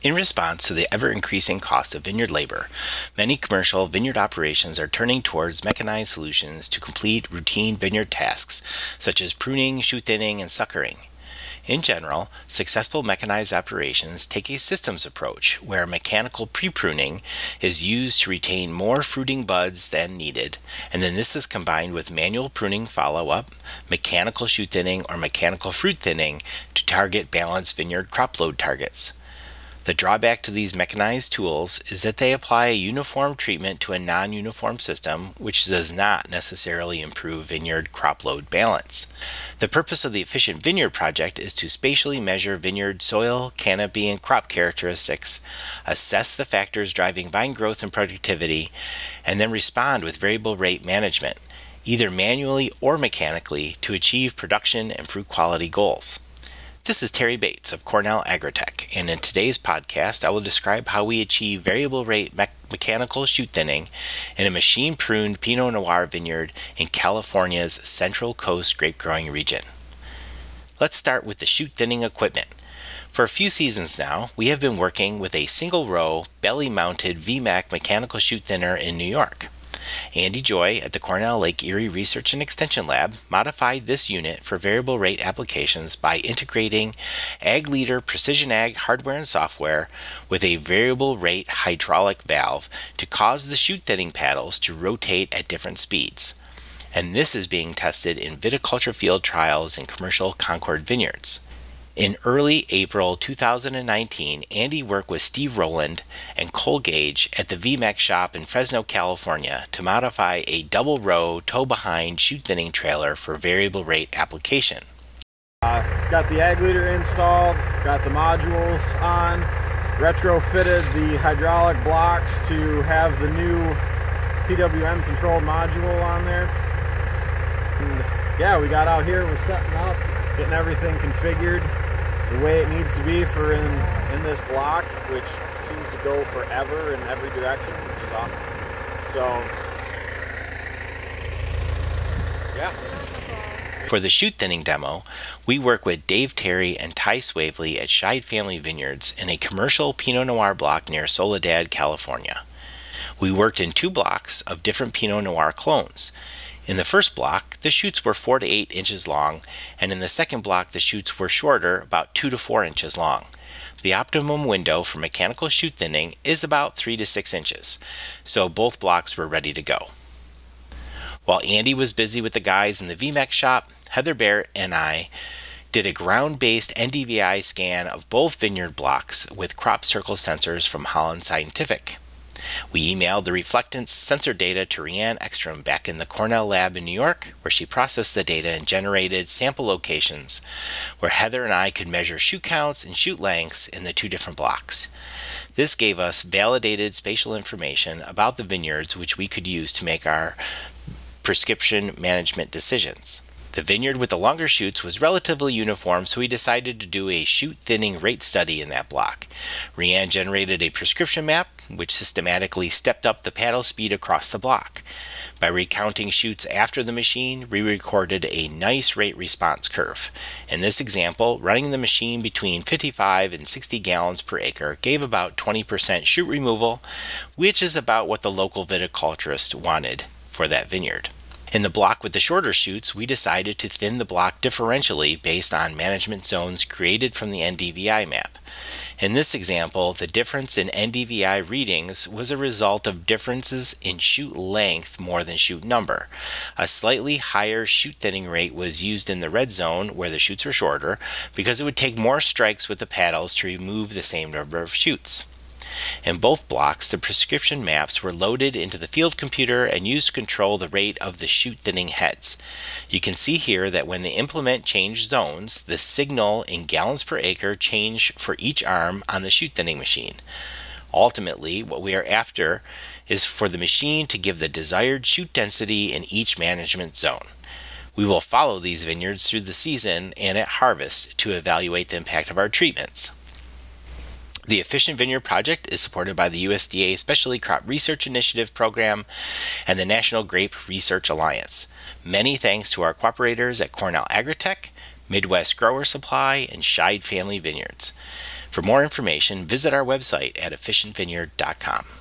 In response to the ever-increasing cost of vineyard labor, many commercial vineyard operations are turning towards mechanized solutions to complete routine vineyard tasks such as pruning, shoot thinning, and suckering. In general, successful mechanized operations take a systems approach where mechanical pre-pruning is used to retain more fruiting buds than needed, and then this is combined with manual pruning follow-up, mechanical shoot thinning, or mechanical fruit thinning to target balanced vineyard crop load targets. The drawback to these mechanized tools is that they apply a uniform treatment to a non-uniform system, which does not necessarily improve vineyard crop load balance. The purpose of the Efficient Vineyard Project is to spatially measure vineyard soil, canopy, and crop characteristics, assess the factors driving vine growth and productivity, and then respond with variable rate management, either manually or mechanically, to achieve production and fruit quality goals. This is Terry Bates of Cornell Agritech, and in today's podcast I will describe how we achieve variable rate mechanical shoot thinning in a machine-pruned Pinot Noir vineyard in California's Central Coast grape growing region. Let's start with the shoot thinning equipment. For a few seasons now, we have been working with a single-row, belly-mounted VMAC mechanical shoot thinner in New York. Andy Joy at the Cornell Lake Erie Research and Extension Lab modified this unit for variable rate applications by integrating AgLeader Precision Ag hardware and software with a variable rate hydraulic valve to cause the shoot thinning paddles to rotate at different speeds. And this is being tested in viticulture field trials in commercial Concord vineyards. In early April 2019, Andy worked with Steve Rowland and Cole Gage at the VMAC shop in Fresno, California to modify a double-row tow-behind shoot thinning trailer for variable rate application. Got the AgLeader installed, got the modules on, retrofitted the hydraulic blocks to have the new PWM controlled module on there. And yeah, we got out here, we're setting up, getting everything configured the way it needs to be for in this block, which seems to go forever in every direction, which is awesome. So, yeah. For the shoot thinning demo, we work with Dave Terry and Ty Swavely at Scheid Family Vineyards in a commercial Pinot Noir block near Soledad, California. We worked in 2 blocks of different Pinot Noir clones. In the first block, the shoots were 4 to 8 inches long, and in the second block, the shoots were shorter, about 2 to 4 inches long. The optimum window for mechanical shoot thinning is about 3 to 6 inches, so both blocks were ready to go. While Andy was busy with the guys in the VMAC shop, Heather Barrett and I did a ground-based NDVI scan of both vineyard blocks with crop circle sensors from Holland Scientific. We emailed the reflectance sensor data to Rianne Ekstrom back in the Cornell lab in New York, where she processed the data and generated sample locations where Heather and I could measure shoot counts and shoot lengths in the 2 different blocks. This gave us validated spatial information about the vineyards which we could use to make our prescription management decisions. The vineyard with the longer shoots was relatively uniform, so we decided to do a shoot thinning rate study in that block. Rianne generated a prescription map, which systematically stepped up the paddle speed across the block. By recounting shoots after the machine, we recorded a nice rate response curve. In this example, running the machine between 55 and 60 gallons per acre gave about 20% shoot removal, which is about what the local viticulturist wanted for that vineyard. In the block with the shorter shoots, we decided to thin the block differentially based on management zones created from the NDVI map. In this example, the difference in NDVI readings was a result of differences in shoot length more than shoot number. A slightly higher shoot thinning rate was used in the red zone where the shoots were shorter because it would take more strikes with the paddles to remove the same number of shoots. In both blocks, the prescription maps were loaded into the field computer and used to control the rate of the shoot thinning heads. You can see here that when the implement changed zones, the signal in gallons per acre changed for each arm on the shoot thinning machine. Ultimately, what we are after is for the machine to give the desired shoot density in each management zone. We will follow these vineyards through the season and at harvest to evaluate the impact of our treatments. The Efficient Vineyard Project is supported by the USDA Specialty Crop Research Initiative Program and the National Grape Research Alliance. Many thanks to our cooperators at Cornell Agritech, Midwest Grower Supply, and Scheid Family Vineyards. For more information, visit our website at efficientvineyard.com.